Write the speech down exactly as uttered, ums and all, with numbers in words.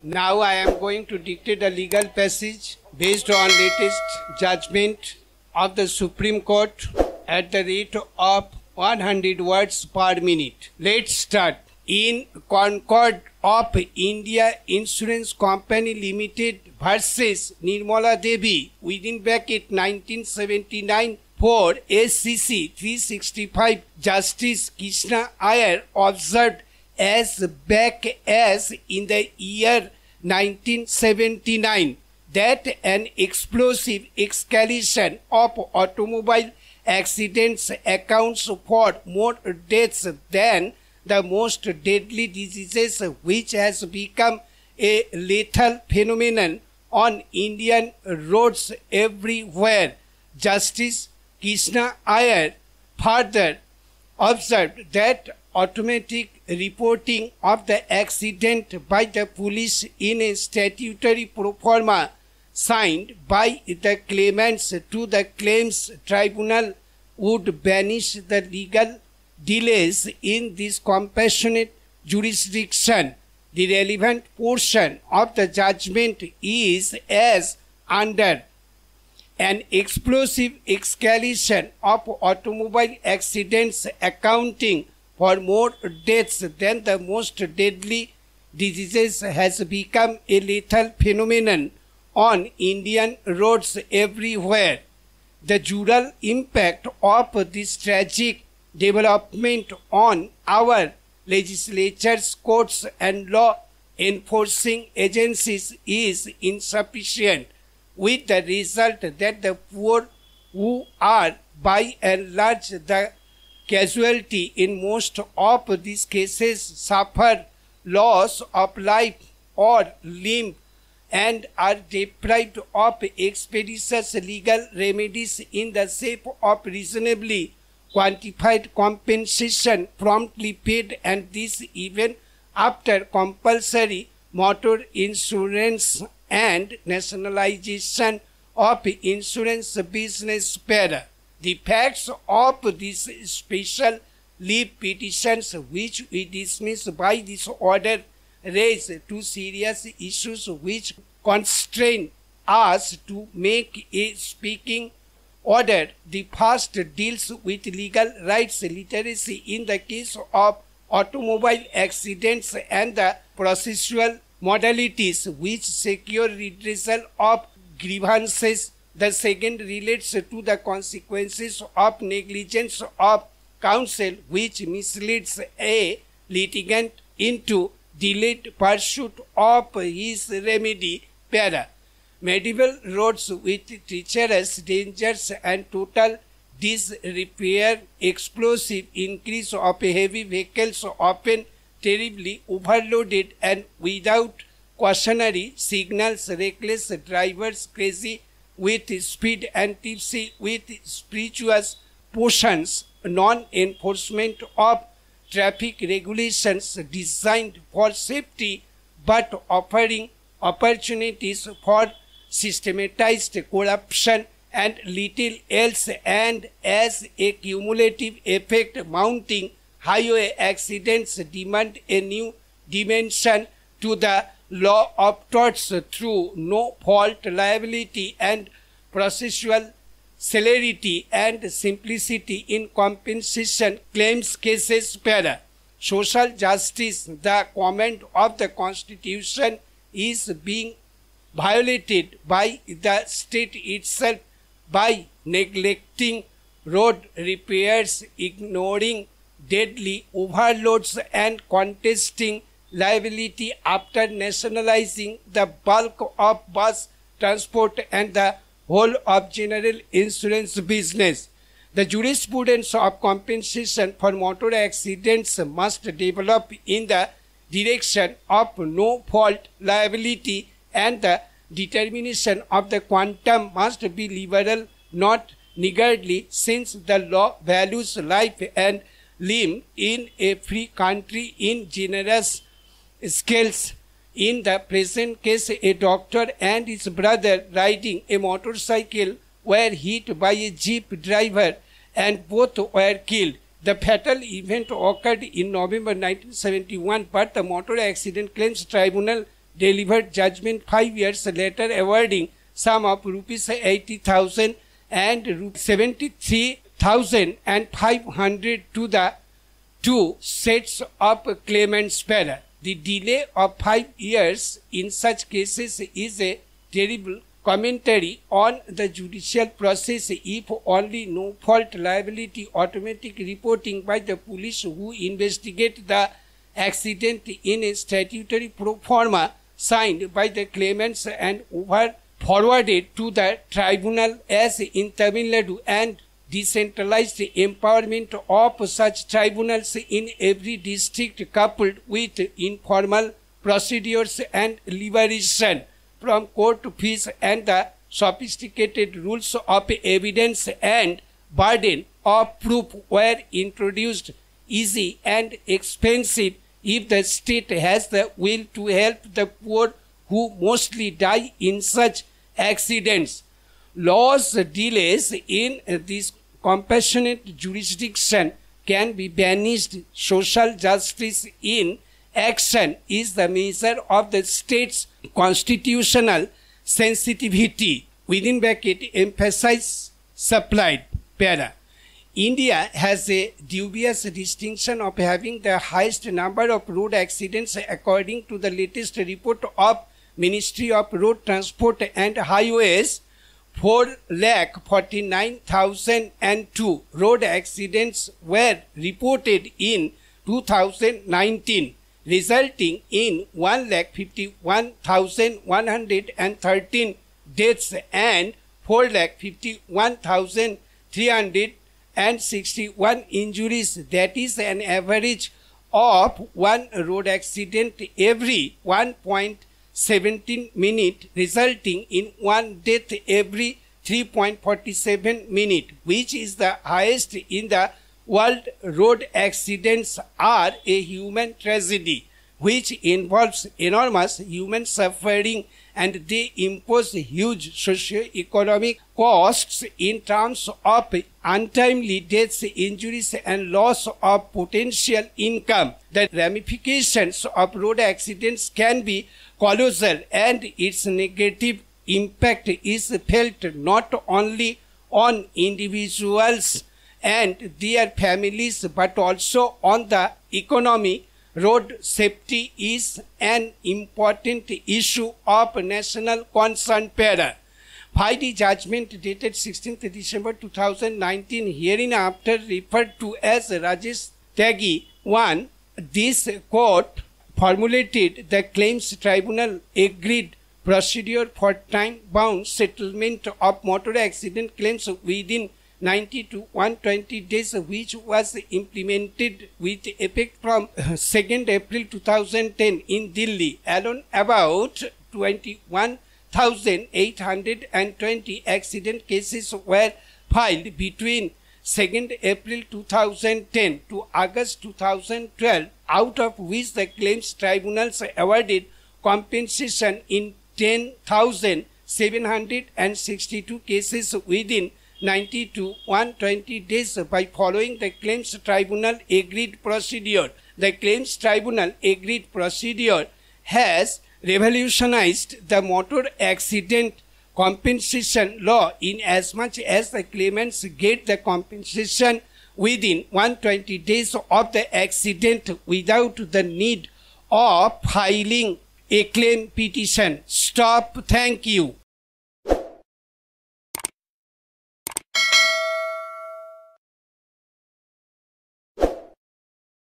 Now I am going to dictate a legal passage based on latest judgment of the Supreme Court at the rate of one hundred words per minute. Let's start. In Concord of India Insurance Company Limited versus Nirmala Devi within bracket nineteen seventy-nine for S C C three sixty-five, Justice Krishna Iyer observed as back as in the year nineteen seventy-nine that an explosive escalation of automobile accidents accounts for more deaths than the most deadly diseases, which has become a lethal phenomenon on Indian roads everywhere. Justice Krishna Iyer further observed that automatic reporting of the accident by the police in a statutory pro forma signed by the claimants to the claims tribunal would banish the legal delays in this compassionate jurisdiction. The relevant portion of the judgment is as under: an explosive escalation of automobile accidents accounting for more deaths than the most deadly diseases has become a lethal phenomenon on Indian roads everywhere. The dual impact of this tragic development on our legislatures, courts and law enforcing agencies is insufficient, with the result that the poor, who are by and large the casualty in most of these cases, suffer loss of life or limb and are deprived of expeditious legal remedies in the shape of reasonably quantified compensation promptly paid, and this even after compulsory motor insurance and nationalization of insurance business para. The facts of these special leave petitions, which we dismiss by this order, raise two serious issues which constrain us to make a speaking order. The first deals with legal rights literacy in the case of automobile accidents and the processual modalities which secure redressal of grievances. The second relates to the consequences of negligence of counsel, which misleads a litigant into delayed pursuit of his remedy para. Medieval roads with treacherous dangers and total disrepair, explosive increase of heavy vehicles often terribly overloaded and without cautionary signals, reckless drivers crazy with speed and tipsy with spirituous potions, non-enforcement of traffic regulations designed for safety but offering opportunities for systematized corruption and little else, and as a cumulative effect, mounting highway accidents demand a new dimension to the law of torts through no-fault liability and processual celerity and simplicity in compensation claims cases para. Social justice, the command of the Constitution, is being violated by the state itself by neglecting road repairs, ignoring deadly overloads and contesting liability after nationalizing the bulk of bus transport and the whole of general insurance business. The jurisprudence of compensation for motor accidents must develop in the direction of no-fault liability, and the determination of the quantum must be liberal, not niggardly, since the law values life and limb in a free country in generous scales. In the present case, a doctor and his brother riding a motorcycle were hit by a jeep driver and both were killed. The fatal event occurred in November nineteen seventy-one, but the Motor Accident Claims Tribunal delivered judgment five years later, awarding sum of rupees eighty thousand and seventy-three thousand five hundred to the two sets of claimants' para. The delay of five years in such cases is a terrible commentary on the judicial process if only no fault liability automatic reporting by the police who investigate the accident in a statutory pro forma signed by the claimants and over forwarded to the tribunal as in Tamil Nadu, and decentralized empowerment of such tribunals in every district coupled with informal procedures and liberation from court fees and the sophisticated rules of evidence and burden of proof were introduced easy and expensive if the state has the will to help the poor who mostly die in such accidents. Laws delays in this compassionate jurisdiction can be banished. Social justice in action is the measure of the state's constitutional sensitivity. Within bracket, emphasize supplied para. India has a dubious distinction of having the highest number of road accidents according to the latest report of Ministry of Road Transport and Highways. four lakh forty-nine thousand two road accidents were reported in two thousand nineteen, resulting in one lakh fifty-one thousand one hundred thirteen deaths and four lakh fifty-one thousand three hundred sixty-one injuries. That is an average of one road accident every one point one seven minutes, resulting in one death every three point four seven minutes, which is the highest in the world. Road accidents are a human tragedy which involves enormous human suffering, and they impose huge socio-economic costs in terms of untimely deaths, injuries, and loss of potential income. The ramifications of road accidents can be colossal, and its negative impact is felt not only on individuals and their families but also on the economy. Road safety is an important issue of national concern. Para. By the judgment dated sixteenth December two thousand nineteen, hereinafter referred to as Rajesh Tyagi one, this court formulated the claims tribunal agreed procedure for time-bound settlement of motor accident claims within ninety to one hundred twenty days, which was implemented with effect from second April two thousand ten in Delhi. Alone about twenty-one thousand eight hundred twenty accident cases were filed between second April two thousand ten to August two thousand twelve, out of which the claims tribunals awarded compensation in ten thousand seven hundred sixty-two cases within ninety to one hundred twenty days by following the claims tribunal agreed procedure. The claims tribunal agreed procedure has revolutionized the motor accident compensation law in as much as the claimants get the compensation within one hundred twenty days of the accident without the need of filing a claim petition. Stop. Thank you.